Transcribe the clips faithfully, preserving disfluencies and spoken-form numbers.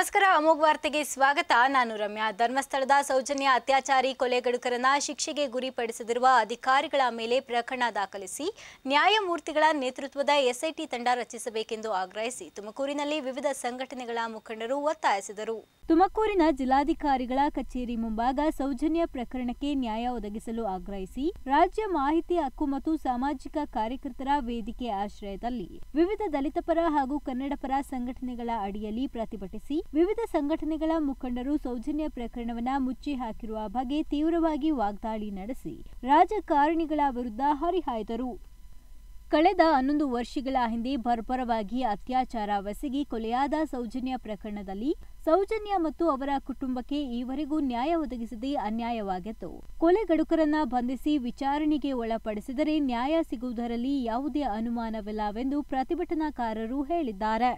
ನಮಸ್ಕಾರ ಅಮೋಘ ವಾರ್ತೆಗೆ ಸ್ವಾಗತ. ನಾನು ರಮ್ಯಾ. ಧರ್ಮಸ್ಥಳದ ಸೌಜನ್ಯ ಅತ್ಯಾಚಾರಿ ಕೊಲೆಗಡುಕರನ್ನ ಶಿಕ್ಷೆಗೆ ಗುರಿಪಡಿಸಿರುವ ಅಧಿಕಾರಿಗಳ ಮೇಲೆ ಪ್ರಕರಣ ದಾಖಲಿಸಿ ನ್ಯಾಯಮೂರ್ತಿಗಳ ನೇತೃತ್ವದ ಎಸ್ಐಟಿ ತಂಡ ರಚಿಸಬೇಕೆಂದು ಆಗ್ರಹಿಸಿ ತುಮಕೂರಿನಲ್ಲಿ ವಿವಿಧ ಸಂಘಟನೆಗಳ ಮುಖಂಡರು ಒತ್ತಾಯಿಸಿದರು. ತುಮಕೂರಿನ ಜಿಲ್ಲಾಧಿಕಾರಿಗಳ ಕಚೇರಿ ಮುಂಭಾಗ ಸೌಜನ್ಯ ಪ್ರಕರಣಕ್ಕೆ ನ್ಯಾಯ ಒದಗಿಸಲು ಆಗ್ರಹಿಸಿ ರಾಜ್ಯ ಮಾಹಿತಿ ಹಕ್ಕು ಮತ್ತು ಸಾಮಾಜಿಕ ಕಾರ್ಯಕರ್ತರ ವೇದಿಕೆ ಆಶ್ರಯದಲ್ಲಿ ವಿವಿಧ ದಲಿತ ಪರ ಹಾಗೂ ಕನ್ನಡ ಪರ ಸಂಘಟನೆಗಳ ಅಡಿಯಲ್ಲಿ ಪ್ರತಿಭಟಿಸಿ ವಿವಿಧ ಸಂಘಟನೆಗಳ ಮುಖಂಡರು ಸೌಜನ್ಯ ಪ್ರಕರಣವನ್ನ ಮುಚ್ಚಿ ಹಾಕಿರುವ ಬಗ್ಗೆ ತೀವ್ರವಾಗಿ ವಾಗ್ದಾಳಿ ನಡೆಸಿ ರಾಜಕಾರಣಿಗಳ ವಿರುದ್ಧ ಹರಿಹಾಯ್ದರು. ಕಳೆದ ಹನ್ನೊಂದು ವರ್ಷಗಳ ಹಿಂದೆ ಬರ್ಬರವಾಗಿ ಅತ್ಯಾಚಾರವೆಸಗಿ ಕೊಲೆಯಾದ ಸೌಜನ್ಯ ಪ್ರಕರಣದಲ್ಲಿ ಸೌಜನ್ಯ ಮತ್ತು ಅವರ ಕುಟುಂಬಕ್ಕೆ ಈವರೆಗೂ ನ್ಯಾಯ ಒದಗಿಸದೆ ಅನ್ಯಾಯವಾಗಿತ್ತು. ಕೊಲೆಗಡುಕರನ್ನ ಬಂಧಿಸಿ ವಿಚಾರಣೆಗೆ ಒಳಪಡಿಸಿದರೆ ನ್ಯಾಯ ಸಿಗುವುದರಲ್ಲಿ ಯಾವುದೇ ಅನುಮಾನವಿಲ್ಲವೆಂದು ಪ್ರತಿಭಟನಾಕಾರರು ಹೇಳಿದ್ದಾರೆ.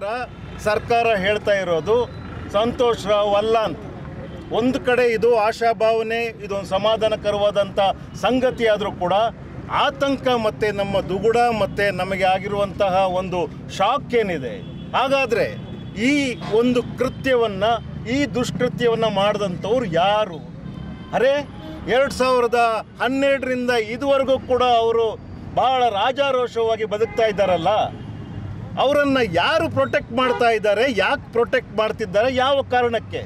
ಸರ್ಕಾರ ಹೇಳ್ತಾ ಇರೋದು ಸಂತೋಷ್ ರಾವ್ ಅಲ್ಲ ಅಂತ. ಒಂದು ಕಡೆ ಇದು ಆಶಾಭಾವನೆ, ಇದೊಂದು ಸಮಾಧಾನಕರವಾದಂಥ ಸಂಗತಿ ಆದರೂ ಕೂಡ ಆತಂಕ ಮತ್ತು ನಮ್ಮ ದುಗುಡ ಮತ್ತು ನಮಗೆ ಆಗಿರುವಂತಹ ಒಂದು ಶಾಕ್ ಏನಿದೆ. ಹಾಗಾದರೆ ಈ ಒಂದು ಕೃತ್ಯವನ್ನು, ಈ ದುಷ್ಕೃತ್ಯವನ್ನು ಮಾಡಿದಂಥವ್ರು ಯಾರು? ಅರೆ, ಎರಡು ಸಾವಿರದ ಹನ್ನೆರಡರಿಂದ ಇದುವರೆಗೂ ಕೂಡ ಅವರು ಭಾಳ ರಾಜಾರೋಷವಾಗಿ ಬದುಕ್ತಾ ಇದ್ದಾರಲ್ಲ, ಅವರನ್ನು ಯಾರು ಪ್ರೊಟೆಕ್ಟ್ ಮಾಡ್ತಾ ಇದ್ದಾರೆ? ಯಾಕೆ ಪ್ರೊಟೆಕ್ಟ್ ಮಾಡ್ತಿದ್ದಾರೆ? ಯಾವ ಕಾರಣಕ್ಕೆ?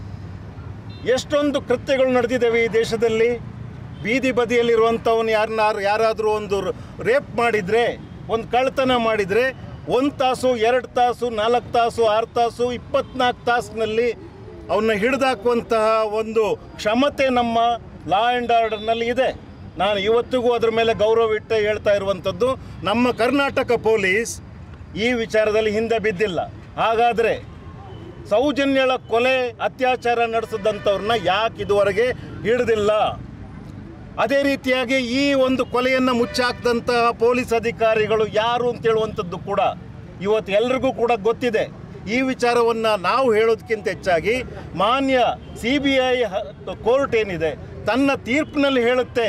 ಎಷ್ಟೊಂದು ಕೃತ್ಯಗಳು ನಡೆದಿದ್ದಾವೆ ಈ ದೇಶದಲ್ಲಿ. ಬೀದಿ ಬದಿಯಲ್ಲಿರುವಂಥವನು ಯಾರನ್ನಾರು ಯಾರಾದರೂ ಒಂದು ರೇಪ್ ಮಾಡಿದರೆ, ಒಂದು ಕಳ್ಳತನ ಮಾಡಿದರೆ ಒಂದು ತಾಸು, ಎರಡು ತಾಸು, ನಾಲ್ಕು ತಾಸು, ಆರು ತಾಸು, ಇಪ್ಪತ್ನಾಲ್ಕು ತಾಸಿನಲ್ಲಿ ಅವನ್ನ ಹಿಡಿದಾಕುವಂತಹ ಒಂದು ಕ್ಷಮತೆ ನಮ್ಮ ಲಾ ಆ್ಯಂಡ್ ಆರ್ಡರ್ನಲ್ಲಿ ಇದೆ. ನಾನು ಇವತ್ತಿಗೂ ಅದರ ಮೇಲೆ ಗೌರವವಿಟ್ಟು ಹೇಳ್ತಾ ಇರುವಂಥದ್ದು, ನಮ್ಮ ಕರ್ನಾಟಕ ಪೊಲೀಸ್ ಈ ವಿಚಾರದಲ್ಲಿ ಹಿಂದೆ ಬಿದ್ದಿಲ್ಲ. ಹಾಗಾದರೆ ಸೌಜನ್ಯಳ ಕೊಲೆ ಅತ್ಯಾಚಾರ ನಡೆಸಿದಂಥವ್ರನ್ನ ಯಾಕೆ ಇದುವರೆಗೆ ಹಿಡಿದಿಲ್ಲ? ಅದೇ ರೀತಿಯಾಗಿ ಈ ಒಂದು ಕೊಲೆಯನ್ನು ಮುಚ್ಚಾಕ್ದಂತಹ ಪೊಲೀಸ್ ಅಧಿಕಾರಿಗಳು ಯಾರು ಅಂತೇಳುವಂಥದ್ದು ಕೂಡ ಇವತ್ತು ಎಲ್ರಿಗೂ ಕೂಡ ಗೊತ್ತಿದೆ. ಈ ವಿಚಾರವನ್ನು ನಾವು ಹೇಳೋದಕ್ಕಿಂತ ಹೆಚ್ಚಾಗಿ ಮಾನ್ಯ ಸಿ ಬಿ ಐ ಕೋರ್ಟ್ ಏನಿದೆ ತನ್ನ ತೀರ್ಪಿನಲ್ಲಿ ಹೇಳುತ್ತೆ,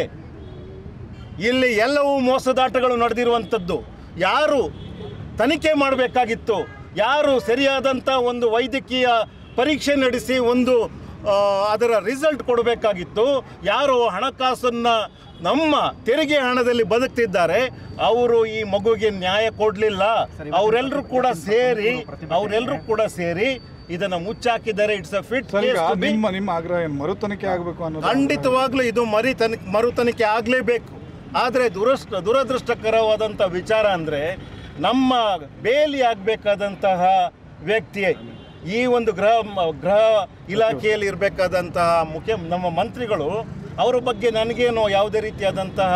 ಇಲ್ಲಿ ಎಲ್ಲವೂ ಮೋಸದಾಟಗಳು ನಡೆದಿರುವಂಥದ್ದು. ಯಾರು ತನಿಖೆ ಮಾಡಬೇಕಾಗಿತ್ತು, ಯಾರು ಸರಿಯಾದಂಥ ಒಂದು ವೈದ್ಯಕೀಯ ಪರೀಕ್ಷೆ ನಡೆಸಿ ಒಂದು ಅದರ ರಿಸಲ್ಟ್ ಕೊಡಬೇಕಾಗಿತ್ತು, ಯಾರು ಹಣಕಾಸನ್ನು ನಮ್ಮ ತೆರಿಗೆ ಹಣದಲ್ಲಿ ಬದುಕ್ತಿದ್ದಾರೆ, ಅವರು ಈ ಮಗುವಿಗೆ ನ್ಯಾಯ ಕೊಡಲಿಲ್ಲ. ಅವರೆಲ್ಲರೂ ಕೂಡ ಸೇರಿ ಅವರೆಲ್ಲರೂ ಕೂಡ ಸೇರಿ ಇದನ್ನು ಮುಚ್ಚಾಕಿದ್ದಾರೆ. ಇಟ್ಸ್ ಅ ಫಿಟ್ ನಿಮ್ಮ ನಿಮ್ಮ ಆಗ್ರಹ ಮರು ತನಿಖೆ ಆಗಬೇಕು ಅನ್ನೋದು. ಖಂಡಿತವಾಗ್ಲೂ ಇದು ಮರಿ ತನಿಖೆ ಮರು ತನಿಖೆ ಆಗಲೇಬೇಕು. ಆದರೆ ದುರಷ್ಟ ದುರದೃಷ್ಟಕರವಾದಂಥ ವಿಚಾರ ಅಂದರೆ, ನಮ್ಮ ಬೇಲಿ ಆಗಬೇಕಾದಂತಹ ವ್ಯಕ್ತಿ, ಈ ಒಂದು ಗೃಹ ಗೃಹ ಇಲಾಖೆಯಲ್ಲಿ ಇರಬೇಕಾದಂತಹ ಮುಖ್ಯ ನಮ್ಮ ಮಂತ್ರಿಗಳು, ಅವರ ಬಗ್ಗೆ ನನಗೇನು ಯಾವುದೇ ರೀತಿಯಾದಂತಹ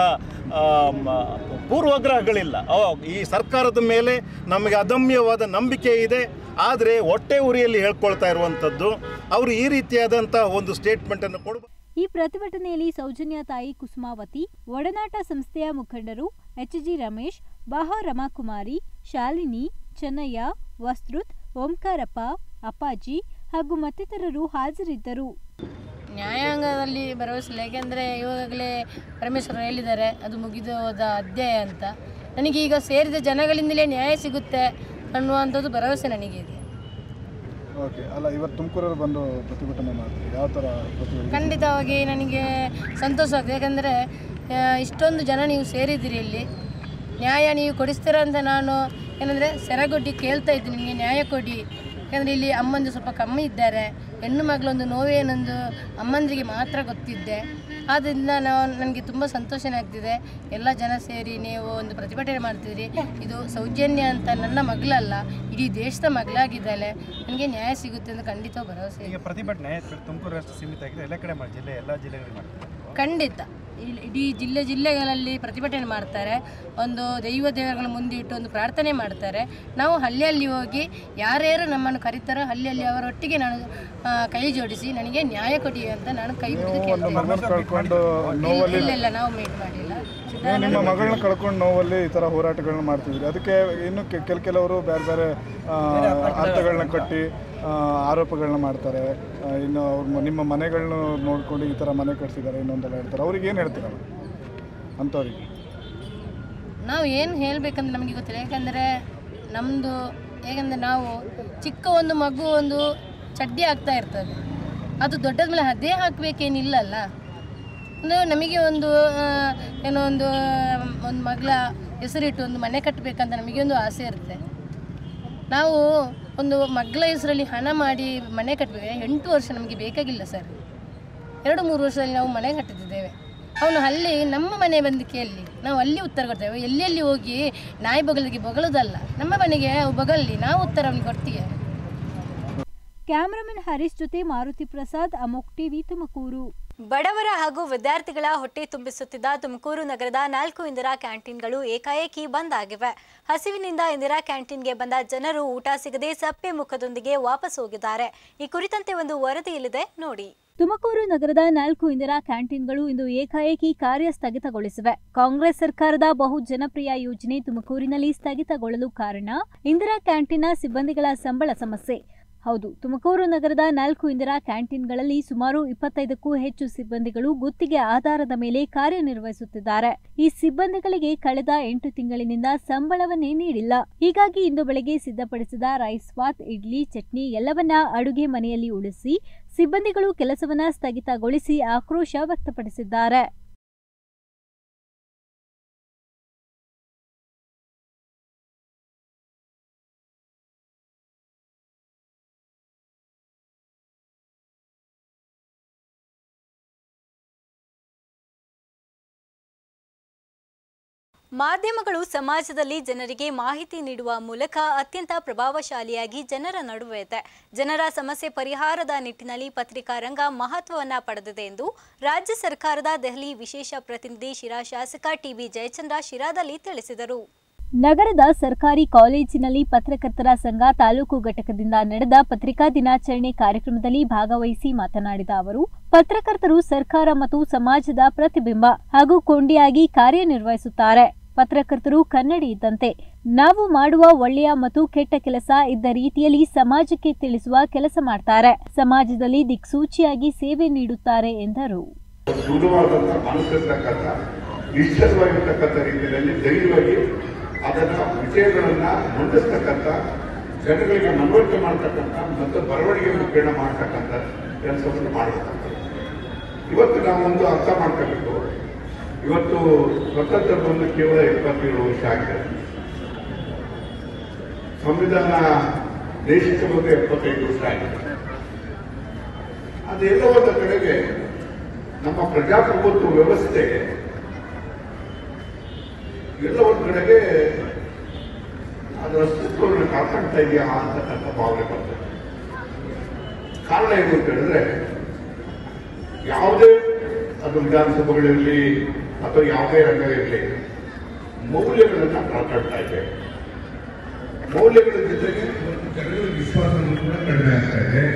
ಪೂರ್ವಗ್ರಹಗಳಿಲ್ಲ. ಈ ಸರ್ಕಾರದ ಮೇಲೆ ನಮಗೆ ಅದಮ್ಯವಾದ ನಂಬಿಕೆ ಇದೆ. ಆದರೆ ಹೊಟ್ಟೆ ಉರಿಯಲ್ಲಿ ಹೇಳ್ಕೊಳ್ತಾ ಇರುವಂಥದ್ದು ಅವರು ಈ ರೀತಿಯಾದಂತಹ ಒಂದು ಸ್ಟೇಟ್ಮೆಂಟನ್ನು ಕೊಡಬೇಕು. ಈ ಪ್ರತಿಭಟನೆಯಲ್ಲಿ ಸೌಜನ್ಯ ತಾಯಿ ಕುಸುಮಾವತಿ, ಒಡನಾಟ ಸಂಸ್ಥೆಯ ಮುಖಂಡರು ಎಚ್ ಜಿ ರಮೇಶ್, ಬಾಹ ರಮಾಕುಮಾರಿ, ಶಾಲಿನಿ, ಚೆನ್ನಯ್ಯ, ವಸ್ತ್ರುತ್, ಓಂಕಾರಪ್ಪ, ಅಪ್ಪಾಜಿ ಹಾಗೂ ಮತ್ತಿತರರು ಹಾಜರಿದ್ದರು. ನ್ಯಾಯಾಂಗದಲ್ಲಿ ಭರವಸೆ, ಏಕೆಂದರೆ ಇವಾಗಲೇ ಪರಮೇಶ್ವರ್ ಹೇಳಿದ್ದಾರೆ ಅದು ಮುಗಿದು ಹೋದ ಅಧ್ಯಾಯ ಅಂತ. ನನಗೀಗ ಸೇರಿದ ಜನಗಳಿಂದಲೇ ನ್ಯಾಯ ಸಿಗುತ್ತೆ ಅನ್ನುವಂಥದ್ದು ಭರವಸೆ ನನಗಿದೆ. ಓಕೆ, ಅಲ್ಲ ಇವತ್ತು ತುಮಕೂರಲ್ಲಿ ಬಂದು ಪ್ರತಿಭಟನೆ ಮಾಡ್ತೀವಿ, ಯಾವ ಥರ ಪ್ರತಿಭಟನೆ? ಖಂಡಿತವಾಗಿ ನನಗೆ ಸಂತೋಷವಾಗಿದೆ. ಯಾಕಂದರೆ ಇಷ್ಟೊಂದು ಜನ ನೀವು ಸೇರಿದ್ದೀರಿ, ಇಲ್ಲಿ ನ್ಯಾಯ ನೀವು ಕೊಡಿಸ್ತೀರ ಅಂತ ನಾನು ಏನಂದರೆ ಸೆರಗೊಡ್ಡಿ ಕೇಳ್ತಾ ಇದ್ದೀನಿ, ನಿಮಗೆ ನ್ಯಾಯ ಕೊಡಿ. ಯಾಕಂದರೆ ಇಲ್ಲಿ ಅಮ್ಮಂದು ಸ್ವಲ್ಪ ಕಮ್ಮಿ ಇದ್ದಾರೆ, ಹೆಣ್ಣು ಮಗಳೊಂದು ನೋವೇನೊಂದು ಅಮ್ಮಂದಿರಿಗೆ ಮಾತ್ರ ಗೊತ್ತಿದ್ದೆ. ಆದ್ದರಿಂದ ನಾವು ನನಗೆ ತುಂಬ ಸಂತೋಷನೇ ಆಗ್ತಿದೆ. ಎಲ್ಲ ಜನ ಸೇರಿ ನೀವು ಒಂದು ಪ್ರತಿಭಟನೆ ಮಾಡ್ತಿದ್ದೀರಿ. ಇದು ಸೌಜನ್ಯ ಅಂತ ನನ್ನ ಮಗಳಲ್ಲ, ಇಡೀ ದೇಶದ ಮಗಳಾಗಿದ್ದಾಳೆ. ನನಗೆ ನ್ಯಾಯ ಸಿಗುತ್ತೆ ಅಂತ ಖಂಡಿತ ಭರವಸೆ. ಈಗ ಪ್ರತಿಭಟನೆ ತುಮಕೂರು ಅಷ್ಟು ಸೀಮಿತ ಆಗಿದೆ, ಎಲ್ಲ ಕಡೆ ಮಾಡಿ ಜಿಲ್ಲೆ ಎಲ್ಲ ಜಿಲ್ಲೆಗಳು ಮಾಡ್ತಾರೆ. ಖಂಡಿತ ಇಡೀ ಜಿಲ್ಲೆ ಜಿಲ್ಲೆಗಳಲ್ಲಿ ಪ್ರತಿಭಟನೆ ಮಾಡ್ತಾರೆ. ಒಂದು ದೈವ ದೇವರುಗಳ ಮುಂದೆ ಇಟ್ಟು ಒಂದು ಪ್ರಾರ್ಥನೆ ಮಾಡ್ತಾರೆ. ನಾವು ಹಳ್ಳಿಯಲ್ಲಿ ಹೋಗಿ ಯಾರ್ಯಾರು ನಮ್ಮನ್ನು ಕರೀತಾರೋ ಹಳ್ಳಿಯಲ್ಲಿ ಅವರೊಟ್ಟಿಗೆ ನಾನು ಕೈ ಜೋಡಿಸಿ ನನಗೆ ನ್ಯಾಯ ಕೊಡಿ ಅಂತ ನಾನು ಕೈ ಮುಗಿದು ಕೇಳ್ತೇನೆ. ಇಲ್ಲ, ನಾವು ಮೀಟ್ ಮಾಡಿಲ್ಲ. ನಿಮ್ಮ ಮಗಳನ್ನ ಕಳ್ಕೊಂಡು ನೋವಲ್ಲಿ ಈ ಥರ ಹೋರಾಟಗಳನ್ನ ಮಾಡ್ತಿದ್ರಿ. ಅದಕ್ಕೆ ಇನ್ನು ಕೆಲ ಕೆಲವರು ಬೇರೆ ಬೇರೆ ಅರ್ಥಗಳನ್ನ ಕಟ್ಟಿ ಆರೋಪಗಳನ್ನ ಮಾಡ್ತಾರೆ. ಇನ್ನು ಅವ್ರು ನಿಮ್ಮ ಮನೆಗಳನ್ನ ನೋಡ್ಕೊಂಡು ಈ ಥರ ಮನೆ ಕಟ್ಸಿದ್ದಾರೆ ಇನ್ನೊಂದೆಲ್ಲ ಹೇಳ್ತಾರೆ. ಅವ್ರಿಗೆ ಏನು ಹೇಳ್ತೀರ ಅಂಥವ್ರಿಗೆ? ನಾವು ಏನು ಹೇಳಬೇಕಂದ್ರೆ ನಮಗೆ ಗೊತ್ತಿಲ್ಲ. ಯಾಕಂದರೆ ನಮ್ಮದು ಹೇಗೆಂದರೆ ನಾವು ಚಿಕ್ಕ ಒಂದು ಮಗು ಒಂದು ಚಡ್ಡಿ ಆಗ್ತಾ ಇರ್ತದೆ. ಅದು ದೊಡ್ಡದ ಮೇಲೆ ಅದೇ ಹಾಕಬೇಕೇನಿಲ್ಲಲ್ಲ. ಒಂದು ನಮಗೆ ಒಂದು ಏನೋ ಒಂದು ಒಂದು ಮಗಳ ಹೆಸರಿಟ್ಟು ಒಂದು ಮನೆ ಕಟ್ಟಬೇಕಂತ ನಮಗೆ ಒಂದು ಆಸೆ ಇರುತ್ತೆ. ನಾವು ಒಂದು ಮಗಳ ಹೆಸರಲ್ಲಿ ಹಣ ಮಾಡಿ ಮನೆ ಕಟ್ಟಬೇಕು. ಎಂಟು ವರ್ಷ ನಮಗೆ ಬೇಕಾಗಿಲ್ಲ ಸರ್, ಎರಡು ಮೂರು ವರ್ಷದಲ್ಲಿ ನಾವು ಮನೆ ಕಟ್ಟಿದ್ದೇವೆ. ಅವನು ಅಲ್ಲಿ ನಮ್ಮ ಮನೆ ಬಂದು ಕೇಳಿ ನಾವು ಅಲ್ಲಿ ಉತ್ತರ ಕೊಡ್ತೇವೆ. ಎಲ್ಲೆಲ್ಲಿ ಹೋಗಿ ನಾಯಿ ಬಗಲಿಗೆ ಬೊಗಳೋದಲ್ಲ, ನಮ್ಮ ಮನೆಗೆ ಬಗಲ್ಲಿ ನಾವು ಉತ್ತರ ಅವನಿಗೆ ಕೊಡ್ತೀವಿ. ಕ್ಯಾಮರಾಮನ್ ಹರೀಶ್ ಜೊತೆ ಮಾರುತಿ ಪ್ರಸಾದ್, ಅಮೋಕ್ ಟಿವಿ, ತುಮಕೂರು. ಬಡವರ ಹಾಗೂ ವಿದ್ಯಾರ್ಥಿಗಳ ಹೊಟ್ಟೆ ತುಂಬಿಸುತ್ತಿದ್ದ ತುಮಕೂರು ನಗರದ ನಾಲ್ಕು ಇಂದಿರಾ ಕ್ಯಾಂಟೀನ್ಗಳು ಏಕಾಏಕಿ ಬಂದ್ ಆಗಿವೆ. ಹಸಿವಿನಿಂದ ಇಂದಿರಾ ಕ್ಯಾಂಟೀನ್ಗೆ ಬಂದ ಜನರು ಊಟ ಸಿಗದೆ ಸಪ್ಪೆ ಮುಖದೊಂದಿಗೆ ವಾಪಸ್ ಹೋಗಿದ್ದಾರೆ. ಈ ಕುರಿತಂತೆ ಒಂದು ವರದಿ ಇಲ್ಲಿದೆ ನೋಡಿ. ತುಮಕೂರು ನಗರದ ನಾಲ್ಕು ಇಂದಿರಾ ಕ್ಯಾಂಟೀನ್ಗಳು ಇಂದು ಏಕಾಏಕಿ ಕಾರ್ಯ ಸ್ಥಗಿತಗೊಳಿಸಿವೆ. ಕಾಂಗ್ರೆಸ್ ಸರ್ಕಾರದ ಬಹು ಜನಪ್ರಿಯ ಯೋಜನೆ ತುಮಕೂರಿನಲ್ಲಿ ಸ್ಥಗಿತಗೊಳ್ಳಲು ಕಾರಣ ಇಂದಿರಾ ಕ್ಯಾಂಟೀನ್ನ ಸಿಬ್ಬಂದಿಗಳ ಸಂಬಳ ಸಮಸ್ಯೆ. ಹೌದು, ತುಮಕೂರು ನಗರದ ನಾಲ್ಕು ಇಂದಿರಾ ಕ್ಯಾಂಟೀನ್ಗಳಲ್ಲಿ ಸುಮಾರು ಇಪ್ಪತ್ತೈದಕ್ಕೂ ಹೆಚ್ಚು ಸಿಬ್ಬಂದಿಗಳು ಗುತ್ತಿಗೆ ಆಧಾರದ ಮೇಲೆ ಕಾರ್ಯನಿರ್ವಹಿಸುತ್ತಿದ್ದಾರೆ. ಈ ಸಿಬ್ಬಂದಿಗಳಿಗೆ ಕಳೆದ ಎಂಟು ತಿಂಗಳಿನಿಂದ ಸಂಬಳವನ್ನೇ ನೀಡಿಲ್ಲ. ಹೀಗಾಗಿ ಇಂದು ಬೆಳಗ್ಗೆ ಸಿದ್ಧಪಡಿಸಿದ ರೈಸ್ ಬಾತ್, ಇಡ್ಲಿ, ಚಟ್ನಿ ಎಲ್ಲವನ್ನ ಅಡುಗೆ ಮನೆಯಲ್ಲಿ ಉಳಿಸಿ ಸಿಬ್ಬಂದಿಗಳು ಕೆಲಸವನ್ನ ಸ್ಥಗಿತಗೊಳಿಸಿ ಆಕ್ರೋಶ ವ್ಯಕ್ತಪಡಿಸಿದ್ದಾರೆ. ಮಾಧ್ಯಮಗಳು ಸಮಾಜದಲ್ಲಿ ಜನರಿಗೆ ಮಾಹಿತಿ ನೀಡುವ ಮೂಲಕ ಅತ್ಯಂತ ಪ್ರಭಾವಶಾಲಿಯಾಗಿ ಜನರ ನಡುವೆ ಇದೆ. ಜನರ ಸಮಸ್ಯೆ ಪರಿಹಾರದ ನಿಟ್ಟಿನಲ್ಲಿ ಪತ್ರಿಕಾ ರಂಗ ಮಹತ್ವವನ್ನ ಪಡೆದಿದೆ ಎಂದು ರಾಜ್ಯ ಸರ್ಕಾರದ ದೆಹಲಿ ವಿಶೇಷ ಪ್ರತಿನಿಧಿ ಶಿರಾ ಶಾಸಕ ಟಿಬಿ ಜಯಚಂದ್ರ ಶಿರಾದಲ್ಲಿ ತಿಳಿಸಿದರು. ನಗರದ ಸರ್ಕಾರಿ ಕಾಲೇಜಿನಲ್ಲಿ ಪತ್ರಕರ್ತರ ಸಂಘ ತಾಲೂಕು ಘಟಕದಿಂದ ನಡೆದ ಪತ್ರಿಕಾ ದಿನಾಚರಣೆ ಕಾರ್ಯಕ್ರಮದಲ್ಲಿ ಭಾಗವಹಿಸಿ ಮಾತನಾಡಿದ ಅವರು, ಪತ್ರಕರ್ತರು ಸರ್ಕಾರ ಮತ್ತು ಸಮಾಜದ ಪ್ರತಿಬಿಂಬ ಹಾಗೂ ಕೊಂಡಿಯಾಗಿ ಕಾರ್ಯನಿರ್ವಹಿಸುತ್ತಾರೆ. ಪತ್ರಕರ್ತರು ಕನ್ನಡಿ ಇದ್ದಂತೆ. ನಾವು ಮಾಡುವ ಒಳ್ಳೆಯ ಮತ್ತು ಕೆಟ್ಟ ಕೆಲಸ ಇದ್ದ ರೀತಿಯಲ್ಲಿ ಸಮಾಜಕ್ಕೆ ತಿಳಿಸುವ ಕೆಲಸ ಮಾಡ್ತಾರೆ. ಸಮಾಜದಲ್ಲಿ ದಿಕ್ಸೂಚಿಯಾಗಿ ಸೇವೆ ನೀಡುತ್ತಾರೆ ಎಂದರು. ಅದನ್ನ ವಿಷಯಗಳನ್ನ ಮಂಡಿಸ್ತಕ್ಕಂಥ, ಜನಗಳಿಗೆ ಮನವರಿಕೆ ಮಾಡತಕ್ಕಂಥ ಮತ್ತು ಬರವಣಿಗೆ ಮುಖೇನ ಮಾಡತಕ್ಕಂಥ ಕೆಲಸವನ್ನು ಮಾಡತಕ್ಕಂಥ. ಇವತ್ತು ನಾವೊಂದು ಅರ್ಥ ಮಾಡ್ಕೋಬೇಕು. ಇವತ್ತು ಸ್ವತಂತ್ರ ಬಂದು ಕೇವಲ ಇಪ್ಪತ್ತೇಳು ವರ್ಷ ಆಗಿದೆ. ಸಂವಿಧಾನ ದೇಶಕ್ಕೆ ಬಂದು ಎಪ್ಪತ್ತೈದು ವರ್ಷ ಆಗಿದೆ. ಅದೆಲ್ಲ ಒಂದು ಕಡೆಗೆ ನಮ್ಮ ಪ್ರಜಾಪ್ರಭುತ್ವ ವ್ಯವಸ್ಥೆ ಎಲ್ಲ ಒಂದು ಕಡೆಗೆ ಅದರ ಅಸ್ತಿತ್ವವನ್ನು ಕಾಪಾಡ್ತಾ ಇದೆಯಾ ಅಂತಕ್ಕಂಥ ಭಾವನೆ ಬರ್ತದೆ. ಕಾರಣ ಏನು ಅಂತ ಹೇಳಿದ್ರೆ, ಯಾವುದೇ ಅದು ವಿಧಾನಸಭೆಗಳಿರಲಿ ಅಥವಾ ಯಾವುದೇ ರಂಗ ಇರಲಿ, ಮೌಲ್ಯಗಳನ್ನು ಕಾಪಾಡ್ತಾ ಇದೆ. ಮೌಲ್ಯಗಳ ಜೊತೆಗೆ ಜನಗಳ ವಿಶ್ವಾಸವನ್ನು ಕೂಡ ಕಡಿಮೆ ಆಗ್ತಾ ಇದೆ.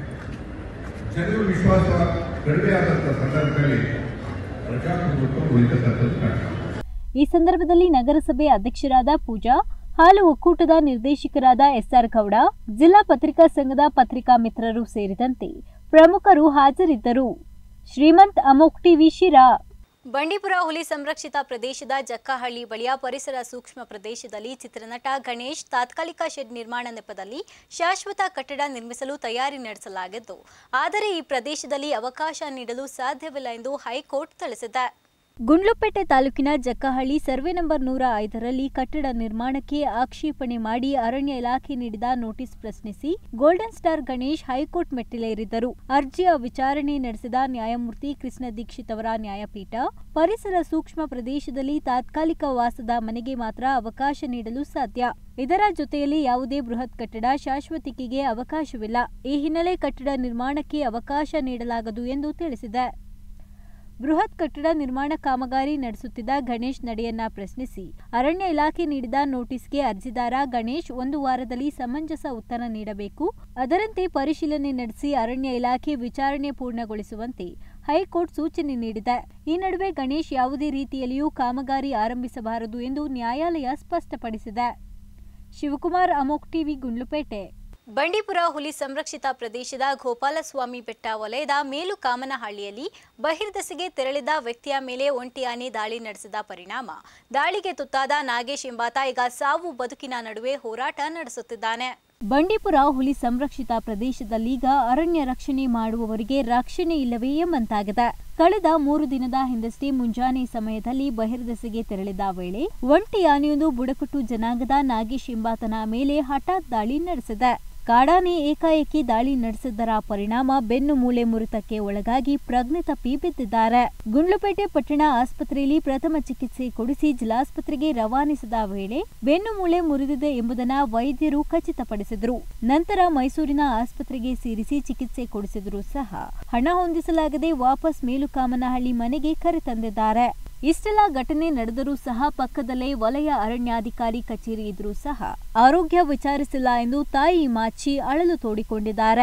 ಜನಗಳ ವಿಶ್ವಾಸ ಕಡಿಮೆ ಆದಂತ ಸಂದರ್ಭದಲ್ಲಿ ಪ್ರಜಾಪ್ರಭುತ್ವ ಉಳಿತಕ್ಕಂಥದ್ದು ಕಾರಣ. ಈ ಸಂದರ್ಭದಲ್ಲಿ ನಗರಸಭೆ ಅಧ್ಯಕ್ಷರಾದ ಪೂಜಾ, ಹಾಲು ಒಕ್ಕೂಟದ ನಿರ್ದೇಶಕರಾದ ಎಸ್ಆರ್ ಗೌಡ, ಜಿಲ್ಲಾ ಪತ್ರಿಕಾ ಸಂಘದ ಪತ್ರಿಕಾ ಮಿತ್ರರು ಸೇರಿದಂತೆ ಪ್ರಮುಖರು ಹಾಜರಿದ್ದರು. ಶ್ರೀಮಂತ್, ಅಮೋಕ್ ಟಿವಿ, ಶಿರಾ. ಬಂಡೀಪುರ ಹುಲಿ ಸಂರಕ್ಷಿತ ಪ್ರದೇಶದ ಜಕ್ಕಹಳ್ಳಿ ಬಳಿಯ ಪರಿಸರ ಸೂಕ್ಷ್ಮ ಪ್ರದೇಶದಲ್ಲಿ ಚಿತ್ರನಟ ಗಣೇಶ್ ತಾತ್ಕಾಲಿಕ ಶೆಡ್ ನಿರ್ಮಾಣ ನೆಪದಲ್ಲಿ ಶಾಶ್ವತ ಕಟ್ಟಡ ನಿರ್ಮಿಸಲು ತಯಾರಿ ನಡೆಸಲಾಗಿದ್ದು, ಆದರೆ ಈ ಪ್ರದೇಶದಲ್ಲಿ ಅವಕಾಶ ನೀಡಲು ಸಾಧ್ಯವಿಲ್ಲ ಎಂದು ಹೈಕೋರ್ಟ್ ತಿಳಿಸಿದೆ. ಗುಂಡ್ಲುಪೇಟೆ ತಾಲೂಕಿನ ಜಕ್ಕಹಳ್ಳಿ ಸರ್ವೆ ನಂಬರ್ ನೂರ ಐದರಲ್ಲಿ ಕಟ್ಟಡ ನಿರ್ಮಾಣಕ್ಕೆ ಆಕ್ಷೇಪಣೆ ಮಾಡಿ ಅರಣ್ಯ ಇಲಾಖೆ ನೀಡಿದ ನೋಟಿಸ್ ಪ್ರಶ್ನಿಸಿ ಗೋಲ್ಡನ್ ಸ್ಟಾರ್ ಗಣೇಶ್ ಹೈಕೋರ್ಟ್ ಮೆಟ್ಟಿಲೇರಿದ್ದರು. ಅರ್ಜಿಯ ವಿಚಾರಣೆ ನಡೆಸಿದ ನ್ಯಾಯಮೂರ್ತಿ ಕೃಷ್ಣ ದೀಕ್ಷಿತ್ ಅವರ ನ್ಯಾಯಪೀಠ, ಪರಿಸರ ಸೂಕ್ಷ್ಮ ಪ್ರದೇಶದಲ್ಲಿ ತಾತ್ಕಾಲಿಕ ವಾಸದ ಮನೆಗೆ ಮಾತ್ರ ಅವಕಾಶ ನೀಡಲು ಸಾಧ್ಯ. ಇದರ ಜೊತೆಯಲ್ಲಿ ಯಾವುದೇ ಬೃಹತ್ ಕಟ್ಟಡ ಶಾಶ್ವತಿಕೆಗೆ ಅವಕಾಶವಿಲ್ಲ. ಈ ಹಿನ್ನೆಲೆ ಕಟ್ಟಡ ನಿರ್ಮಾಣಕ್ಕೆ ಅವಕಾಶ ನೀಡಲಾಗದು ಎಂದು ತಿಳಿಸಿದೆ. ಬೃಹತ್ ಕಟ್ಟಡ ನಿರ್ಮಾಣ ಕಾಮಗಾರಿ ನಡೆಸುತ್ತಿದ್ದ ಗಣೇಶ್ ನಡೆಯನ್ನ ಪ್ರಶ್ನಿಸಿ ಅರಣ್ಯ ಇಲಾಖೆ ನೀಡಿದ ನೋಟಿಸ್ಗೆ ಅರ್ಜಿದಾರ ಗಣೇಶ್ ಒಂದು ವಾರದಲ್ಲಿ ಸಮಂಜಸ ಉತ್ತರ ನೀಡಬೇಕು. ಅದರಂತೆ ಪರಿಶೀಲನೆ ನಡೆಸಿ ಅರಣ್ಯ ಇಲಾಖೆ ವಿಚಾರಣೆ ಪೂರ್ಣಗೊಳಿಸುವಂತೆ ಹೈಕೋರ್ಟ್ ಸೂಚನೆ ನೀಡಿದೆ. ಈ ನಡುವೆ ಗಣೇಶ್ ಯಾವುದೇ ರೀತಿಯಲ್ಲಿಯೂ ಕಾಮಗಾರಿ ಆರಂಭಿಸಬಾರದು ಎಂದು ನ್ಯಾಯಾಲಯ ಸ್ಪಷ್ಟಪಡಿಸಿದೆ. ಶಿವಕುಮಾರ್, ಅಮೋಕ್ ಟಿವಿ, ಗುಂಡ್ಲುಪೇಟೆ. ಬಂಡೀಪುರ ಹುಲಿ ಸಂರಕ್ಷಿತ ಪ್ರದೇಶದ ಗೋಪಾಲಸ್ವಾಮಿ ಬೆಟ್ಟ ವಲಯದ ಮೇಲುಕಾಮನಹಳ್ಳಿಯಲ್ಲಿ ಬಹಿರ್ದೆಸೆಗೆ ತೆರಳಿದ ವ್ಯಕ್ತಿಯ ಮೇಲೆ ಒಂಟಿ ಆನೆ ದಾಳಿ ನಡೆಸಿದ ಪರಿಣಾಮ ದಾಳಿಗೆ ತುತ್ತಾದ ನಾಗೇಶ್ ಎಂಬಾತ ಈಗ ಸಾವು ಬದುಕಿನ ನಡುವೆ ಹೋರಾಟ ನಡೆಸುತ್ತಿದ್ದಾನೆ. ಬಂಡೀಪುರ ಹುಲಿ ಸಂರಕ್ಷಿತ ಪ್ರದೇಶದಲ್ಲೀಗ ಅರಣ್ಯ ರಕ್ಷಣೆ ಮಾಡುವವರಿಗೆ ರಕ್ಷಣೆ ಇಲ್ಲವೇ ಎಂಬಂತಾಗಿದೆ. ಕಳೆದ ಮೂರು ದಿನದ ಹಿಂದಷ್ಟೇ ಮುಂಜಾನೆ ಸಮಯದಲ್ಲಿ ಬಹಿರ್ದೆಸೆಗೆ ತೆರಳಿದ ವೇಳೆ ಒಂಟಿ ಆನೆಯೊಂದು ಬುಡಕಟ್ಟು ಜನಾಂಗದ ನಾಗೇಶ್ ಎಂಬಾತನ ಮೇಲೆ ಹಠಾತ್ ದಾಳಿ ನಡೆಸಿದೆ. ಕಾಡಾನೆ ಏಕಾಏಕಿ ದಾಳಿ ನಡೆಸಿದ್ದರ ಪರಿಣಾಮ ಬೆನ್ನು ಮೂಳೆ ಮುರಿತಕ್ಕೆ ಒಳಗಾಗಿ ಪ್ರಜ್ಞೆ ತಪ್ಪಿ ಬಿದ್ದಿದ್ದಾರೆ. ಗುಂಡ್ಲುಪೇಟೆ ಪಟ್ಟಣ ಆಸ್ಪತ್ರೆಯಲ್ಲಿ ಪ್ರಥಮ ಚಿಕಿತ್ಸೆ ಕೊಡಿಸಿ ಜಿಲ್ಲಾಸ್ಪತ್ರೆಗೆ ರವಾನಿಸಿದ ವೇಳೆ ಬೆನ್ನು ಮೂಳೆ ಮುರಿದಿದೆ ಎಂಬುದನ್ನು ವೈದ್ಯರು ಖಚಿತಪಡಿಸಿದರು. ನಂತರ ಮೈಸೂರಿನ ಆಸ್ಪತ್ರೆಗೆ ಸೇರಿಸಿ ಚಿಕಿತ್ಸೆ ಕೊಡಿಸಿದರೂ ಸಹ ಹಣ ಹೊಂದಿಸಲಾಗದೆ ವಾಪಸ್ ಮೇಲುಕಾಮನಹಳ್ಳಿ ಮನೆಗೆ ಕರೆತಂದಿದ್ದಾರೆ. ಇಷ್ಟೆಲ್ಲ ಘಟನೆ ನಡೆದರೂ ಸಹ ಪಕ್ಕದಲ್ಲೇ ವಲಯ ಅರಣ್ಯಾಧಿಕಾರಿ ಕಚೇರಿ ಇದ್ರೂ ಸಹ ಆರೋಗ್ಯ ವಿಚಾರಿಸಿಲ್ಲ ಎಂದು ತಾಯಿ ಮಾಚಿ ಅಳಲು ತೋಡಿಕೊಂಡಿದ್ದಾರೆ.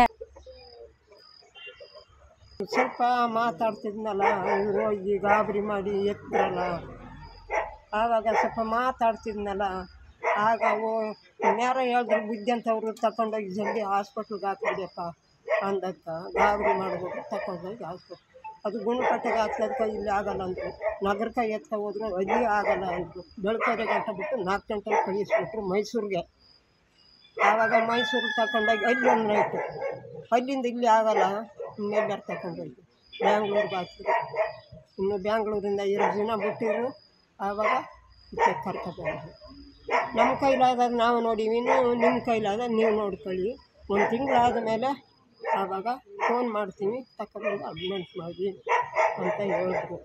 ಸ್ವಲ್ಪ ಮಾತಾಡ್ತಿದ್ನಲ್ಲ, ಇವರು ಹೋಗಿ ಗಾಬರಿ ಮಾಡಿ ಎತ್ತರಲ್ಲ, ಆವಾಗ ಸ್ವಲ್ಪ ಮಾತಾಡ್ತಿದ್ನಲ್ಲ, ಆಗ ಓ ಇನ್ಯಾರೋ ಹೇಳಿದ್ರು ಬುದ್ಧಿ ಅಂತವ್ರು ತಗೊಂಡೋಗಿ ಜಲ್ದಿ ಹಾಸ್ಪಿಟ್ಲಿಗೆ ಹಾಕಿಬಿಡಪ್ಪ ಅಂದಕ್ಕ ಗಾಬರಿ ಮಾಡಿಬಿಟ್ಟು ತಗೊಂಡೋಗಿ ಹಾಸ್ಪಿಟ್ಲ್. ಅದು ಗುಂಡ್ಲುಪೇಟೆಗೆ ಹಾಕ್ಲಕ್ಕ ಇಲ್ಲಿ ಆಗಲ್ಲ ಅಂದರು. ನಗರಕ್ಕೆ ಎತ್ಕ ಹೋದ್ರು ಅಲ್ಲಿ ಆಗಲ್ಲ ಅಂದರು. ಬೆಳಕರೆ ಗಂಟೆ ಬಿಟ್ಟು ನಾಲ್ಕು ಗಂಟೆಗೆ ಕಳಿಸ್ಬಿಟ್ರು ಮೈಸೂರಿಗೆ. ಆವಾಗ ಮೈಸೂರಿಗೆ ತಗೊಂಡೋಗಿ ಅಲ್ಲಿ ಒಂದು ನೈಟು, ಅಲ್ಲಿಂದ ಇಲ್ಲಿ ಆಗಲ್ಲ, ಇನ್ನೆಲ್ಲರೂ ತಗೊಂಡೋಗಿ ಬ್ಯಾಂಗ್ಳೂರಿಗೆ ಹಾಕಿದ್ರು. ಇನ್ನು ಬ್ಯಾಂಗ್ಳೂರಿಂದ ಎರಡು ದಿನ ಬಿಟ್ಟಿರು. ಆವಾಗ ಇತ್ತೆ ಕರ್ಕೊಂಡ್ಬಂದ್ರು. ನಮ್ಮ ಕೈಲಾದಾಗ ನಾವು ನೋಡೀವಿ, ಇನ್ನು ನಿಮ್ಮ ಕೈಲಾದಾಗ ನೀವು ನೋಡ್ಕೊಳ್ಳಿ. ಒಂದು ತಿಂಗಳಾದ ಮೇಲೆ ಆವಾಗ ಫೋನ್ ಮಾಡ್ತೀವಿ, ತಗೊಂಡು ಅಡ್ಮಿಟ್ ಮಾಡಿ ಅಂತ ಹೇಳಿದ್ರು.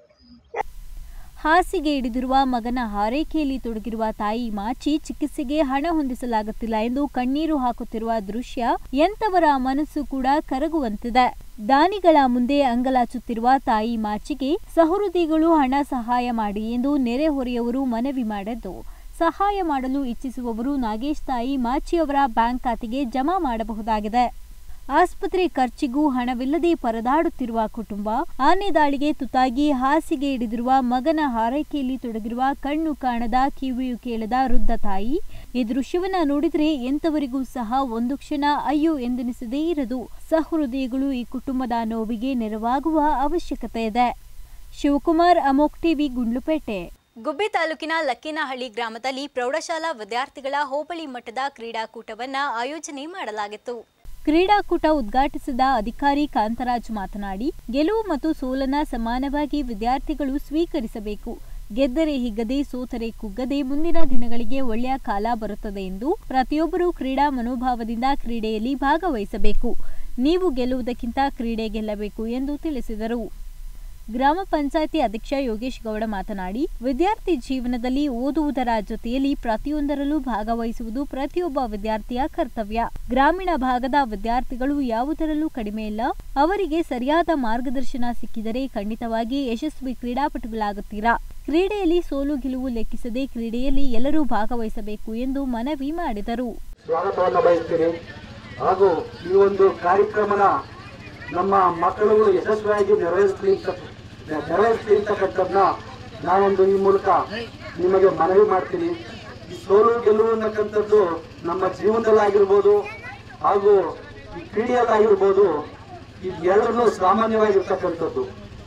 ಹಾಸಿಗೆ ಹಿಡಿದಿರುವ ಮಗನ ಹಾರೈಕೆಯಲ್ಲಿ ತೊಡಗಿರುವ ತಾಯಿ ಮಾಚಿ ಚಿಕಿತ್ಸೆಗೆ ಹಣ ಹೊಂದಿಸಲಾಗುತ್ತಿಲ್ಲ ಎಂದು ಕಣ್ಣೀರು ಹಾಕುತ್ತಿರುವ ದೃಶ್ಯ ಎಂತವರ ಮನಸ್ಸು ಕೂಡ ಕರಗುವಂತಿದೆ. ದಾನಿಗಳ ಮುಂದೆ ಅಂಗಲಾಚುತ್ತಿರುವ ತಾಯಿ ಮಾಚಿಗೆ ಸಹೃದಯಿಗಳು ಹಣ ಸಹಾಯ ಮಾಡಿ ಎಂದು ನೆರೆಹೊರೆಯವರು ಮನವಿ ಮಾಡಿದ್ದು, ಸಹಾಯ ಮಾಡಲು ಇಚ್ಛಿಸುವವರು ನಾಗೇಶ್ ತಾಯಿ ಮಾಚಿಯವರ ಬ್ಯಾಂಕ್ ಖಾತೆಗೆ ಜಮಾ ಮಾಡಬಹುದಾಗಿದೆ. ಆಸ್ಪತ್ರೆ ಖರ್ಚಿಗೂ ಹಣವಿಲ್ಲದೆ ಪರದಾಡುತ್ತಿರುವ ಕುಟುಂಬ, ಆನೆ ದಾಳಿಗೆ ತುತ್ತಾಗಿ ಹಾಸಿಗೆ ಹಿಡಿದಿರುವ ಮಗನ ಹಾರೈಕೆಯಲ್ಲಿ ತೊಡಗಿರುವ ಕಣ್ಣು ಕಾಣದ ಕಿವಿಯು ಕೇಳದ ವೃದ್ಧ ತಾಯಿ, ಈ ದೃಶ್ಯವನ್ನ ನೋಡಿದ್ರೆ ಎಂತವರಿಗೂ ಸಹ ಒಂದು ಕ್ಷಣ ಅಯ್ಯೋ ಎಂದೆನಿಸದೇ ಇರದು. ಸಹೃದಯಿಗಳು ಈ ಕುಟುಂಬದ ನೋವಿಗೆ ನೆರವಾಗುವ ಅವಶ್ಯಕತೆ ಇದೆ. ಶಿವಕುಮಾರ್, ಅಮೋಕ್ ಟಿವಿ, ಗುಂಡ್ಲುಪೇಟೆ. ಗುಬ್ಬಿ ತಾಲೂಕಿನ ಲಕ್ಕಿನಹಳ್ಳಿ ಗ್ರಾಮದಲ್ಲಿ ಪ್ರೌಢಶಾಲಾ ವಿದ್ಯಾರ್ಥಿಗಳ ಹೋಬಳಿ ಮಟ್ಟದ ಕ್ರೀಡಾಕೂಟವನ್ನ ಆಯೋಜನೆ ಮಾಡಲಾಗಿತ್ತು. ಕ್ರೀಡಾಕೂಟ ಉದ್ಘಾಟಿಸಿದ ಅಧಿಕಾರಿ ಕಾಂತರಾಜ್ ಮಾತನಾಡಿ, ಗೆಲುವು ಮತ್ತು ಸೋಲನ್ನ ಸಮಾನವಾಗಿ ವಿದ್ಯಾರ್ಥಿಗಳು ಸ್ವೀಕರಿಸಬೇಕು. ಗೆದ್ದರೆ ಹಿಗ್ಗದೆ, ಸೋತರೆ ಕುಗ್ಗದೆ ಮುಂದಿನ ದಿನಗಳಿಗೆ ಒಳ್ಳೆಯ ಕಾಲ ಬರುತ್ತದೆ ಎಂದು ಪ್ರತಿಯೊಬ್ಬರೂ ಕ್ರೀಡಾ ಮನೋಭಾವದಿಂದ ಕ್ರೀಡೆಯಲ್ಲಿ ಭಾಗವಹಿಸಬೇಕು. ನೀವು ಗೆಲ್ಲುವುದಕ್ಕಿಂತ ಕ್ರೀಡೆ ಗೆಲ್ಲಬೇಕು ಎಂದು ತಿಳಿಸಿದರು. ಗ್ರಾಮ ಪಂಚಾಯಿತಿ ಅಧ್ಯಕ್ಷ ಯೋಗೇಶ್ ಗೌಡ ಮಾತನಾಡಿ, ವಿದ್ಯಾರ್ಥಿ ಜೀವನದಲ್ಲಿ ಓದುವುದರ ಜೊತೆಯಲ್ಲಿ ಪ್ರತಿಯೊಂದರಲ್ಲೂ ಭಾಗವಹಿಸುವುದು ಪ್ರತಿಯೊಬ್ಬ ವಿದ್ಯಾರ್ಥಿಯ ಕರ್ತವ್ಯ. ಗ್ರಾಮೀಣ ಭಾಗದ ವಿದ್ಯಾರ್ಥಿಗಳು ಯಾವುದರಲ್ಲೂ ಕಡಿಮೆ ಇಲ್ಲ. ಅವರಿಗೆ ಸರಿಯಾದ ಮಾರ್ಗದರ್ಶನ ಸಿಕ್ಕಿದರೆ ಖಂಡಿತವಾಗಿ ಯಶಸ್ವಿ ಕ್ರೀಡಾಪಟುಗಳಾಗುತ್ತೀರಾ. ಕ್ರೀಡೆಯಲ್ಲಿ ಸೋಲು ಗೆಲುವು ಲೆಕ್ಕಿಸದೆ ಕ್ರೀಡೆಯಲ್ಲಿ ಎಲ್ಲರೂ ಭಾಗವಹಿಸಬೇಕು ಎಂದು ಮನವಿ ಮಾಡಿದರು. ಸ್ವಾಗತವನ್ನು ಬಯಸ್ತೀನಿ. ಹಾಗೂ ಈ ಒಂದು ಕಾರ್ಯಕ್ರಮನ ನಮ್ಮ ಮಕ್ಕಳುಗಳು ಯಶಸ್ವಿಯಾಗಿ ನೆರವೇರಿಸಲಿ ನೆರವೇರಿಸಲಿ ಅಂತಕ್ಕಂಥದ್ದನ್ನ ನಾನೊಂದು ಈ ಮೂಲಕ ನಿಮಗೆ ಮನವಿ ಮಾಡ್ತೀನಿ. ಈ ಸೋಲು ಗೆಲುವು ಅನ್ನಕ್ಕಂಥದ್ದು ನಮ್ಮ ಜೀವನದಲ್ಲಾಗಿರ್ಬೋದು ಹಾಗೂ ಈ ಕ್ರೀಡೆಯಲ್ಲಾಗಿರ್ಬೋದು, ಇದೆಲ್ಲರನ್ನೂ ಸಾಮಾನ್ಯವಾಗಿರ್ತಕ್ಕಂಥದ್ದು.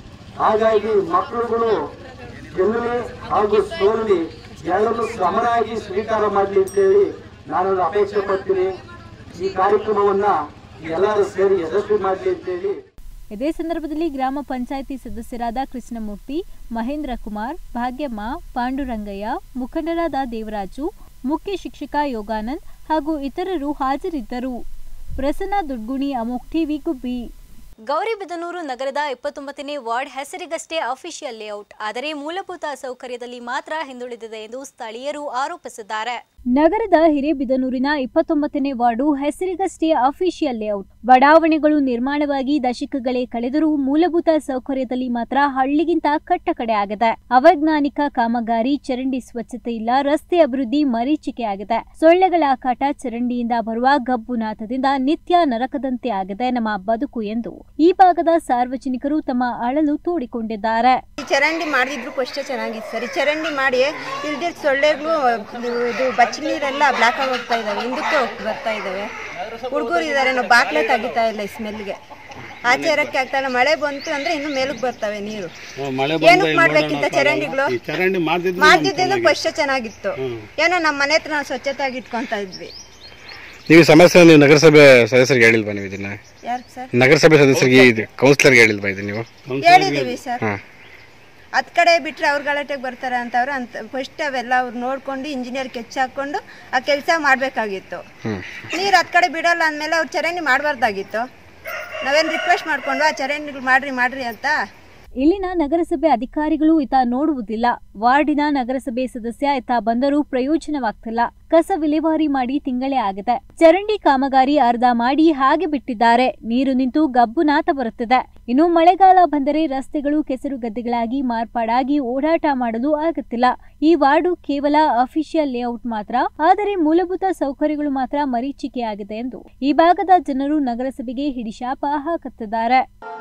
ಹಾಗಾಗಿ ಮಕ್ಕಳುಗಳು ಗೆಲುವಿ ಹಾಗೂ ಸೋಲುವಿ ಎಲ್ಲರನ್ನೂ ಸಮನಾಗಿ ಸ್ವೀಕಾರ ಮಾಡಲಿ ಅಂತೇಳಿ ನಾನೊಂದು ಅಪೇಕ್ಷೆ ಪಡ್ತೀನಿ. ಈ ಕಾರ್ಯಕ್ರಮವನ್ನ ಎಲ್ಲರೂ ಸೇರಿ ಯಶಸ್ವಿ ಮಾಡಲಿ ಅಂತೇಳಿ. ಇದೇ ಸಂದರ್ಭದಲ್ಲಿ ಗ್ರಾಮ ಪಂಚಾಯಿತಿ ಸದಸ್ಯರಾದ ಕೃಷ್ಣಮೂರ್ತಿ, ಮಹೇಂದ್ರ ಕುಮಾರ್, ಭಾಗ್ಯಮ್ಮ, ಪಾಂಡುರಂಗಯ್ಯ, ಮುಖಂಡರಾದ ದೇವರಾಜು, ಮುಖ್ಯ ಶಿಕ್ಷಕ ಯೋಗಾನಂದ್ ಹಾಗೂ ಇತರರು ಹಾಜರಿದ್ದರು. ಪ್ರಸನ್ನ ದುಡ್ಗುಣಿ, ಅಮೋಕ್ ಟಿವಿ, ಗುಬ್ಬಿ. ಗೌರಿಬಿದನೂರು ನಗರದ ಇಪ್ಪತ್ತೊಂಬತ್ತನೇ ವಾರ್ಡ್ ಹೆಸರಿಗಷ್ಟೇ ಅಫಿಷಿಯಲ್ ಲೇಔಟ್, ಆದರೆ ಮೂಲಭೂತ ಸೌಕರ್ಯದಲ್ಲಿ ಮಾತ್ರ ಹಿಂದುಳಿದಿದೆ ಎಂದು ಸ್ಥಳೀಯರು ಆರೋಪಿಸಿದ್ದಾರೆ. ನಗರದ ಹಿರೇಬಿದನೂರಿನ ಇಪ್ಪತ್ತೊಂಬತ್ತನೇ ವಾರ್ಡು ಹೆಸರಿಗಷ್ಟೇ ಅಫಿಷಿಯಲ್ ಲೇಔಟ್. ಬಡಾವಣೆಗಳು ನಿರ್ಮಾಣವಾಗಿ ದಶಕಗಳೇ ಕಳೆದರೂ ಮೂಲಭೂತ ಸೌಕರ್ಯದಲ್ಲಿ ಮಾತ್ರ ಹಳ್ಳಿಗಿಂತ ಕಟ್ಟಕಡೆ ಆಗಿದೆ. ಅವೈಜ್ಞಾನಿಕ ಕಾಮಗಾರಿ, ಚರಂಡಿ ಸ್ವಚ್ಛತೆ ಇಲ್ಲ, ರಸ್ತೆ ಅಭಿವೃದ್ಧಿ ಮರೀಚಿಕೆ ಆಗಿದೆ. ಸೊಳ್ಳೆಗಳ ಕಾಟ, ಚರಂಡಿಯಿಂದ ಬರುವ ಗಬ್ಬುನಾಥದಿಂದ ನಿತ್ಯ ನರಕದಂತೆ ಆಗಿದೆ ನಮ್ಮ ಬದುಕು ಎಂದು ಈ ಭಾಗದ ಸಾರ್ವಜನಿಕರು ತಮ್ಮ ಅಳಲು ತೋಡಿಕೊಂಡಿದ್ದಾರೆ. ಚರಂಡಿ ಮಾಡಿದ್ರು ಅಷ್ಟೇ ಚೆನ್ನಾಗಿತ್ತು ಸರ್. ಚರಂಡಿ ಮಾಡಿ ಇಲ್ದೇ ಸೊಳ್ಳೆಗಳು, ಇದು ಬಚ್ಚ ನೀರೆಲ್ಲ ಬ್ಲಾಕ್ ಆಗಿ ಹೋಗ್ತಾ ಇದಾವೆ, ಹಿಂದಕ್ಕೆ ಹೋಗಿ ಬರ್ತಾ ಇದಾವೆ. ಹುಡುಗರು ಇದಾರೆ, ನಾವು ಬಾಕ್ಲೆ ತೆಗಿತಾ ಇಲ್ಲ ಈ ಸ್ಮೆಲ್ಗೆ. ಆಚೆ ಇರಕ್ಕೆ ಆಗ್ತಾ ಇಲ್ಲ. ಮಳೆ ಬಂತು ಅಂದ್ರೆ ಇನ್ನು ಮೇಲಕ್ಕೆ ಬರ್ತವೆ ನೀರು. ಏನಕ್ಕೆ ಮಾಡ್ಬೇಕಿಂತ ಚರಂಡಿಗಳು ಮಾಡ್ದಿದ್ದೆ ಅಷ್ಟೇ ಚೆನ್ನಾಗಿತ್ತು. ಏನೋ ನಮ್ಮ ಮನೆ ಹತ್ರ ನಾವು ಸ್ವಚ್ಛತೆಯಾಗಿ ಇಟ್ಕೊಂತ ಇದ್ವಿ. ನೀವು ಸಮಸ್ಯೆ ನೀವು ನಗರಸಭೆ ಸದಸ್ಯರಿಗೆ ಹೇಳಿಲ್ವಾ ನೀವು ಇದನ್ನ? ಯಾರು ಸರ್? ನಗರಸಭೆ ಸದಸ್ಯರಿಗೆ ಕೌನ್ಸಿಲರ್ಗೆ ಹೇಳಿಲ್ವಾ ಇದು ನೀವು? ಹೇಳಿದೀವಿ ಸರ್. ಹತ್ತು ಕಡೆ ಬಿಟ್ಟರೆ ಅವ್ರ ಗಲಾಟೆಗೆ ಬರ್ತಾರೆ ಅಂತವ್ರು ಅಂತ ಫಸ್ಟ್ ಅವೆಲ್ಲ ಅವ್ರು ನೋಡ್ಕೊಂಡು ಇಂಜಿನಿಯರ್ ಕೆಚ್ ಹಾಕ್ಕೊಂಡು ಆ ಕೆಲಸ ಮಾಡಬೇಕಾಗಿತ್ತು. ನೀರು ಹತ್ತು ಕಡೆ ಬಿಡಲ್ಲ ಅಂದಮೇಲೆ ಅವ್ರು ಚರಂಡಿ ಮಾಡಬಾರ್ದಾಗಿತ್ತು. ನಾವೇನು ರಿಕ್ವೆಸ್ಟ್ ಮಾಡಿಕೊಂಡು ಆ ಚರಂಡಿ ಮಾಡ್ರಿ ಮಾಡ್ರಿ ಅಂತ. ಇಲ್ಲಿನ ನಗರಸಭೆ ಅಧಿಕಾರಿಗಳು ಇತ ನೋಡುವುದಿಲ್ಲ. ವಾರ್ಡಿನ ನಗರಸಭೆ ಸದಸ್ಯ ಇತ ಬಂದರೂ ಪ್ರಯೋಜನವಾಗ್ತಿಲ್ಲ. ಕಸ ವಿಲೇವಾರಿ ಮಾಡಿ ತಿಂಗಳೇ ಆಗಿದೆ. ಚರಂಡಿ ಕಾಮಗಾರಿ ಅರ್ಧ ಮಾಡಿ ಹಾಗೆ ಬಿಟ್ಟಿದ್ದಾರೆ. ನೀರು ನಿಂತು ಗಬ್ಬುನಾಥ ಬರುತ್ತಿದೆ. ಇನ್ನು ಮಳೆಗಾಲ ಬಂದರೆ ರಸ್ತೆಗಳು ಕೆಸರು ಗದ್ದೆಗಳಾಗಿ ಮಾರ್ಪಾಡಾಗಿ ಓಡಾಟ ಮಾಡಲು ಆಗುತ್ತಿಲ್ಲ. ಈ ವಾರ್ಡು ಕೇವಲ ಅಫಿಷಿಯಲ್ ಲೇಔಟ್ ಮಾತ್ರ, ಆದರೆ ಮೂಲಭೂತ ಸೌಕರ್ಯಗಳು ಮಾತ್ರ ಮರೀಚಿಕೆಯಾಗಿದೆ ಎಂದು ಈ ಭಾಗದ ಜನರು ನಗರಸಭೆಗೆ ಹಿಡಿಶಾಪ ಹಾಕುತ್ತಿದ್ದಾರೆ.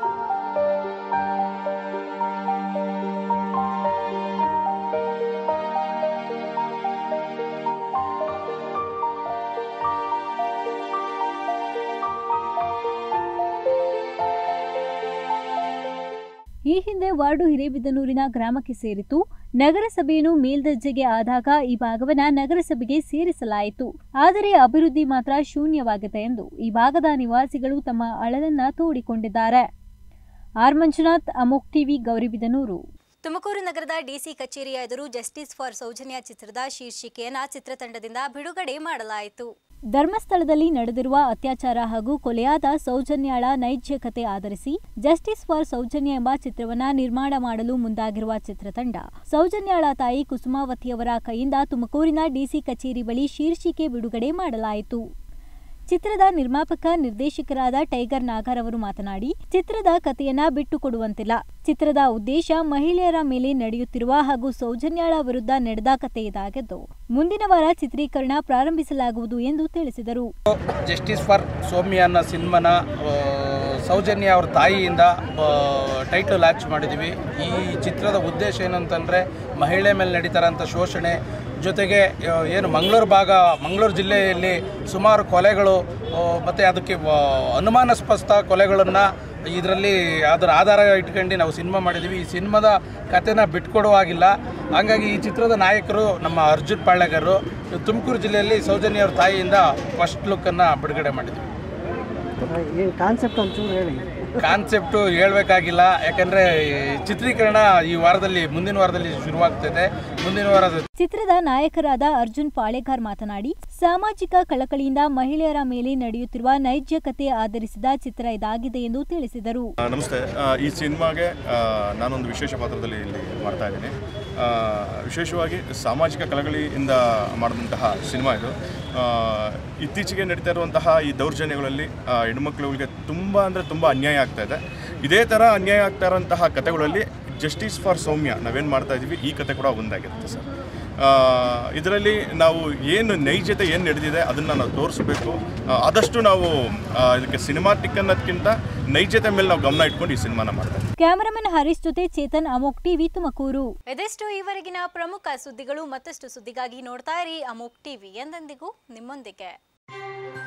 ಈ ಹಿಂದೆ ವಾರ್ಡು ಹಿರೇಬಿದನೂರಿನ ಗ್ರಾಮಕ್ಕೆ ಸೇರಿತು. ನಗರಸಭೆಯನ್ನು ಮೇಲ್ದರ್ಜೆಗೆ ಆದಾಗ ಈ ಭಾಗವನ್ನ ನಗರಸಭೆಗೆ ಸೇರಿಸಲಾಯಿತು. ಆದರೆ ಅಭಿವೃದ್ಧಿ ಮಾತ್ರ ಶೂನ್ಯವಾಗಿದೆ ಎಂದು ಈ ಭಾಗದ ನಿವಾಸಿಗಳು ತಮ್ಮ ಅಳಲನ್ನ ತೋಡಿಕೊಂಡಿದ್ದಾರೆ. ಆರ್ ಮಂಜುನಾಥ್, ಅಮೋಕ್ ಟಿವಿ, ಗೌರಿಬಿದನೂರು. ತುಮಕೂರು ನಗರದ ಡಿಸಿ ಕಚೇರಿಯ ಎದುರು ಜಸ್ಟಿಸ್ ಫಾರ್ ಸೌಜನ್ಯ ಚಿತ್ರದ ಶೀರ್ಷಿಕೆಯನ್ನ ಚಿತ್ರತಂಡದಿಂದ ಬಿಡುಗಡೆ ಮಾಡಲಾಯಿತು. ಧರ್ಮಸ್ಥಳದಲ್ಲಿ ನಡೆದಿರುವ ಅತ್ಯಾಚಾರ ಹಾಗೂ ಕೊಲೆಯಾದ ಸೌಜನ್ಯಾಳ ನೈಜ ಕತೆ ಆಧರಿಸಿ ಜಸ್ಟಿಸ್ ಫಾರ್ ಸೌಜನ್ಯ ಎಂಬ ಚಿತ್ರವನ್ನ ನಿರ್ಮಾಣ ಮಾಡಲು ಮುಂದಾಗಿರುವ ಚಿತ್ರತಂಡ ಸೌಜನ್ಯಾಳ ತಾಯಿ ಕುಸುಮಾವತಿಯವರ ಕೈಯಿಂದ ತುಮಕೂರಿನ ಡಿಸಿ ಕಚೇರಿ ಬಳಿ ಶೀರ್ಷಿಕೆ ಬಿಡುಗಡೆ ಮಾಡಲಾಯಿತು. ಚಿತ್ರದ ನಿರ್ಮಾಪಕ ನಿರ್ದೇಶಕರಾದ ಟೈಗರ್ ನಾಗರ್ ಅವರು ಮಾತನಾಡಿ, ಚಿತ್ರದ ಕಥೆಯನ್ನ ಬಿಟ್ಟುಕೊಡುವಂತಿಲ್ಲ. ಚಿತ್ರದ ಉದ್ದೇಶ ಮಹಿಳೆಯರ ಮೇಲೆ ನಡೆಯುತ್ತಿರುವ ಹಾಗೂ ಸೌಜನ್ಯಾಳ ವಿರುದ್ಧ ನಡೆದ ಕಥೆ ಇದಾಗಿದ್ದು ಮುಂದಿನ ವಾರ ಚಿತ್ರೀಕರಣ ಪ್ರಾರಂಭಿಸಲಾಗುವುದು ಎಂದು ತಿಳಿಸಿದರು. ಜಸ್ಟಿಸ್ ಫಾರ್ ಸೌಮ್ಯ ಅನ್ನೋ ಸಿನಿಮಾನ ಸೌಜನ್ಯ ಅವ್ರ ತಾಯಿಯಿಂದ ಟೈಟಲ್ ಲಾಂಚ್ ಮಾಡಿದ್ದೀವಿ. ಈ ಚಿತ್ರದ ಉದ್ದೇಶ ಏನಂತಂದರೆ ಮಹಿಳೆ ಮೇಲೆ ನಡೀತಾರಂಥ ಶೋಷಣೆ ಜೊತೆಗೆ ಏನು ಮಂಗಳೂರು ಭಾಗ ಮಂಗಳೂರು ಜಿಲ್ಲೆಯಲ್ಲಿ ಸುಮಾರು ಕೊಲೆಗಳು ಮತ್ತು ಅದಕ್ಕೆ ಅನುಮಾನಾಸ್ಪದ ಕೊಲೆಗಳನ್ನು ಇದರಲ್ಲಿ ಅದರ ಆಧಾರ ಇಟ್ಕೊಂಡು ನಾವು ಸಿನಿಮಾ ಮಾಡಿದ್ದೀವಿ. ಈ ಸಿನಿಮಾದ ಕಥೆನ ಬಿಟ್ಕೊಡುವಾಗಿಲ್ಲ. ಹಾಗಾಗಿ ಈ ಚಿತ್ರದ ನಾಯಕರು ನಮ್ಮ ಅರ್ಜುನ್ ಪಾಳ್ಯಗಾರರು ತುಮಕೂರು ಜಿಲ್ಲೆಯಲ್ಲಿ ಸೌಜನ್ಯ ಅವ್ರ ತಾಯಿಯಿಂದ ಫಸ್ಟ್ ಲುಕ್ಕನ್ನು ಬಿಡುಗಡೆ ಮಾಡಿದ್ದೀವಿ. ಕಾನ್ಸೆಪ್ಟ್ ಒಂಚೂರು ಹೇಳಿ. ಕಾನ್ಸೆಪ್ಟು ಹೇಳಬೇಕಾಗಿಲ್ಲ, ಯಾಕಂದರೆ ಚಿತ್ರೀಕರಣ ಈ ವಾರದಲ್ಲಿ ಮುಂದಿನ ವಾರದಲ್ಲಿ ಶುರುವಾಗ್ತದೆ. ಮುಂದಿನ ವಾರದ ಚಿತ್ರದ ನಾಯಕರಾದ ಅರ್ಜುನ್ ಪಾಳೆಗಾರ್ ಮಾತನಾಡಿ, ಸಾಮಾಜಿಕ ಕಳಕಳಿಯಿಂದ ಮಹಿಳೆಯರ ಮೇಲೆ ನಡೆಯುತ್ತಿರುವ ನೈಜ ಕತೆ ಆಧರಿಸಿದ ಚಿತ್ರ ಇದಾಗಿದೆ ಎಂದು ತಿಳಿಸಿದರು. ನಮಸ್ತೆ. ಈ ಸಿನಿಮಾಗೆ ನಾನೊಂದು ವಿಶೇಷ ಪಾತ್ರದಲ್ಲಿ ಇಲ್ಲಿ ಮಾಡ್ತಾ ಇದ್ದೀನಿ. ವಿಶೇಷವಾಗಿ ಸಾಮಾಜಿಕ ಕಳಕಳಿಯಿಂದ ಮಾಡಿದಂತಹ ಸಿನಿಮಾ ಇದು. ಇತ್ತೀಚೆಗೆ ನಡೀತಾ ಇರುವಂತಹ ಈ ದೌರ್ಜನ್ಯಗಳಲ್ಲಿ ಹೆಣ್ಮಕ್ಳುಗಳಿಗೆ ತುಂಬ ಅಂದರೆ ತುಂಬ ಅನ್ಯಾಯ ಆಗ್ತಾ ಇದೆ. ಇದೇ ಥರ ಅನ್ಯಾಯ ಆಗ್ತಾ ಇರೋಂತಹ ಕಥೆಗಳಲ್ಲಿ ಜಸ್ಟಿಸ್ ಫಾರ್ ಸೌಮ್ಯ ನಾವೇನು ಮಾಡ್ತಾ ಇದ್ದೀವಿ, ಈ ಕತೆ ಕೂಡ ಒಂದಾಗಿರುತ್ತೆ ಸರ್. ಇದರಲ್ಲಿ ನಾವು ಏನು ನೈಜತೆ ಏನು ನಡೆದಿದೆ ಅದನ್ನು ನಾವು ತೋರಿಸ್ಬೇಕು. ಆದಷ್ಟು ನಾವು ಇದಕ್ಕೆ ಸಿನಿಮಾಟಿಕ್ ಅನ್ನೋದಕ್ಕಿಂತ ನೈಜತೆ ಮೇಲೆ ನಾವು ಗಮನ ಇಟ್ಕೊಂಡು ಈ ಸಿನಿಮಾನ ಮಾಡ್ತೀವಿ. ಕ್ಯಾಮರಾಮನ್ ಹರೀಶ್ ಜೊತೆ ಚೇತನ್, ಅಮೋಕ್ ಟಿವಿ, ತುಮಕೂರು. ಇದೆಷ್ಟು ಈವರೆಗಿನ ಪ್ರಮುಖ ಸುದ್ದಿಗಳು. ಮತ್ತಷ್ಟು ಸುದ್ದಿಗಾಗಿ ನೋಡ್ತಾ ಇರಿ ಅಮೋಕ್ ಟಿವಿ, ಎಂದೆಂದಿಗೂ ನಿಮ್ಮೊಂದಿಗೆ.